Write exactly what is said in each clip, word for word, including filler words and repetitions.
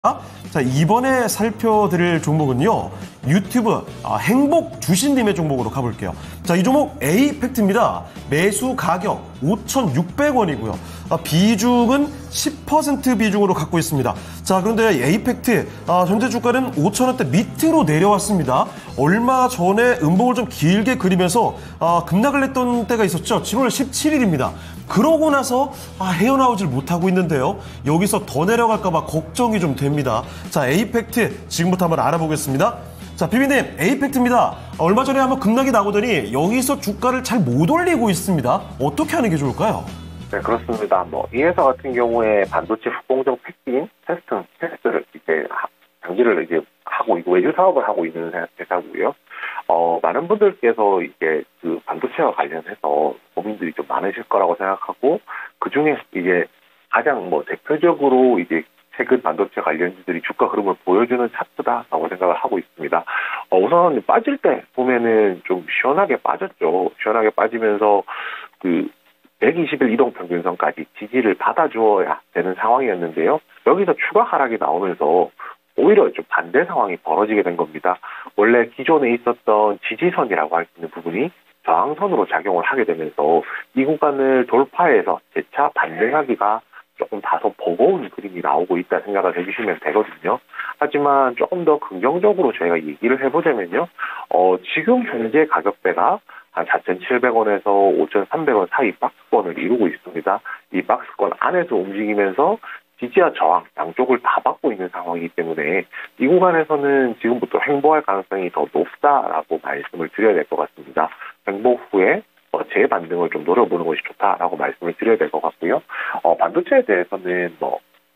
자, 이번에 살펴드릴 종목은요, 유튜브 아, 행복 주신님의 종목으로 가볼게요. 자, 이 종목 에이펙트입니다. 매수 가격 오천육백 원이고요. 아, 비중은 십 퍼센트 비중으로 갖고 있습니다. 자, 그런데 에이펙트 아, 현재 주가는 오천 원대 밑으로 내려왔습니다. 얼마 전에 음봉을 좀 길게 그리면서 아, 급락을 했던 때가 있었죠. 칠월 십칠일입니다. 그러고 나서 아, 헤어나오질 못하고 있는데요. 여기서 더 내려갈까봐 걱정이 좀 됩니다. 자, 에이펙트 지금부터 한번 알아보겠습니다. 자, 비비님, 에이펙트입니다. 얼마 전에 한번 급락이 나오더니 여기서 주가를 잘 못 올리고 있습니다. 어떻게 하는 게 좋을까요? 네, 그렇습니다. 뭐, 이 회사 같은 경우에 반도체复공정 패킹 테스트, 테스트를 이제 장비를 이제 하고 있고 외주 사업을 하고 있는 회사고요. 어, 많은 분들께서 이제 그 반도체와 관련해서 고민들이 좀 많으실 거라고 생각하고, 그 중에 이제 가장 뭐 대표적으로 이제 최근 반도체 관련주들이 주가 흐름을 보여주는 차트다라고 생각을 하고 있습니다. 어, 우선 빠질 때 보면은 좀 시원하게 빠졌죠. 시원하게 빠지면서 그 백이십 일 이동평균선까지 지지를 받아주어야 되는 상황이었는데요. 여기서 추가 하락이 나오면서 오히려 좀 반대 상황이 벌어지게 된 겁니다. 원래 기존에 있었던 지지선이라고 할 수 있는 부분이 저항선으로 작용을 하게 되면서 이 구간을 돌파해서 재차 반등하기가 조금 다소 버거운 그림이 나오고 있다 생각을 해주시면 되거든요. 하지만 조금 더 긍정적으로 저희가 얘기를 해보자면요. 어, 지금 현재 가격대가 한 사천칠백 원에서 오천삼백 원 사이 박스권을 이루고 있습니다. 이 박스권 안에서 움직이면서 지지와 저항 양쪽을 다 받고 있는 상황이기 때문에 이 구간에서는 지금부터 횡보할 가능성이 더 높다라고 말씀을 드려야 될 것 같습니다. 횡보 후에 어, 재반등을 좀 노려보는 것이 좋다라고 말씀을 드려야 될 것 같고요. 어, 반도체에 대해서는 뭐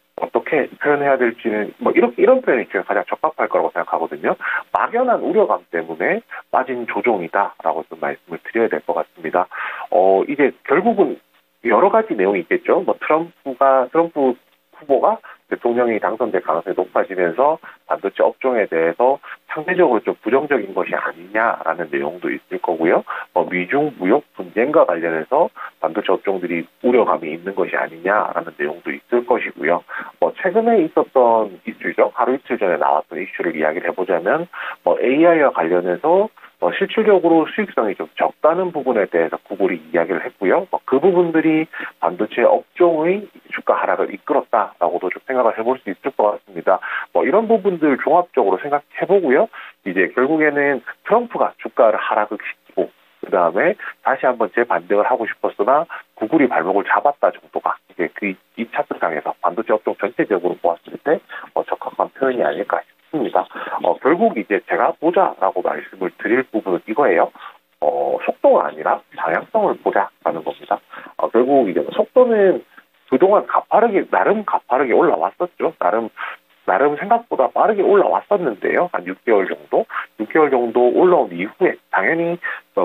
어떻게 표현해야 될지는 뭐 이렇게 이런 표현이 가장 적합할 거라고 생각하거든요. 막연한 우려감 때문에 빠진 조종이다라고 좀 말씀을 드려야 될 것 같습니다. 어, 이제 결국은 여러 가지 내용이 있겠죠. 뭐 트럼프가 트럼프 후보가 대통령이 당선될 가능성이 높아지면서 반도체 업종에 대해서 상대적으로 좀 부정적인 것이 아니냐라는 내용도 있을 거고요. 어, 미중 무역 분쟁과 관련해서 반도체 업종들이 우려감이 있는 것이 아니냐라는 내용도 있을 것이고요. 뭐 최근에 있었던 이슈죠. 하루 이틀 전에 나왔던 이슈를 이야기를 해보자면 뭐 에이아이와 관련해서 어, 실질적으로 수익성이 좀 적다는 부분에 대해서 구글이 이야기를 했고요. 어, 그 부분들이 반도체 업종의 주가 하락을 이끌었다라고도 좀 생각을 해볼 수 있을 것 같습니다. 뭐 이런 부분들 종합적으로 생각해보고요. 이제 결국에는 트럼프가 주가를 하락을 시키고 그 다음에 다시 한번 재반등을 하고 싶었으나 구글이 발목을 잡았다 정도가 이제 그 이 차트상에서 반도체 업종 전체적으로 보았을 때 어, 적합한 표현이 아닐까 싶습니다. 어, 결국 이제 제가 보자라고 말씀을 드릴 부분은 이거예요. 어, 속도가 아니라 방향성을 보자라는 겁니다. 어, 결국 이제 속도는 그동안 가파르게 나름 가파르게 올라왔었죠. 나름 나름 생각보다 빠르게 올라왔었는데요. 한 육 개월 정도? 육 개월 정도 올라온 이후에 당연히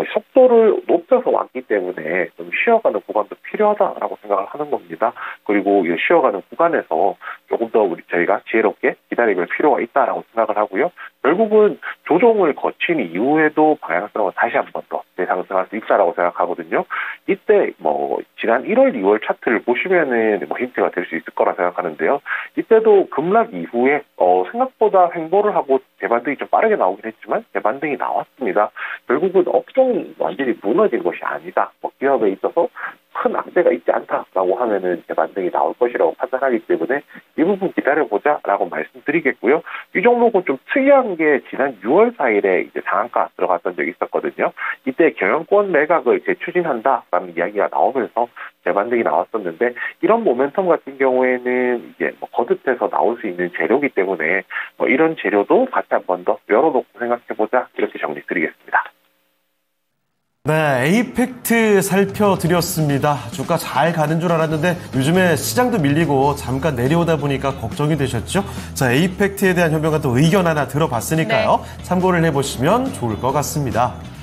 속도를 높여서 왔기 때문에 좀 쉬어가는 구간도 필요하다라고 생각을 하는 겁니다. 그리고 이 쉬어가는 구간에서 조금 더 우리 저희가 지혜롭게 기다릴 필요가 있다라고 생각을 하고요. 결국은 조정을 거친 이후에도 방향성을 다시 한 번 더 대상승할 수 있다라고 생각하거든요. 이때 뭐 지난 일월, 이월 차트를 보시면은 뭐 힌트가 될 수 있을 거라 생각하는데요. 이때도 급락 이후에 어 생각보다 횡보를 하고 재반등이 좀 빠르게 나오긴 했지만 재반등이 나왔습니다. 결국은 업종이 완전히 무너진 것이 아니다. 뭐 기업에 있어서 큰 악재가 있지 않다라고 하면은 재반등이 나올 것이라고 판단하기 때문에 이 부분 기다려보자라고 말씀드리겠고요. 이 종목은 좀 특이한 게 지난 유월 사일에 이제 상한가 들어갔던 적이 있었거든요. 이때 경영권 매각을 재추진한다라는 이야기가 나오면서 재반등이 나왔었는데 이런 모멘텀 같은 경우에는 이제 뭐 거듭해서 나올 수 있는 재료이기 때문에 뭐 이런 재료도 같이 한 번 더 열어놓고 생각해보자 이렇게 정리드리겠습니다. 네, 에이펙트 살펴드렸습니다. 주가 잘 가는 줄 알았는데 요즘에 시장도 밀리고 잠깐 내려오다 보니까 걱정이 되셨죠? 자, 에이펙트에 대한 현명한 또 의견 하나 들어봤으니까요. 네. 참고를 해보시면 좋을 것 같습니다.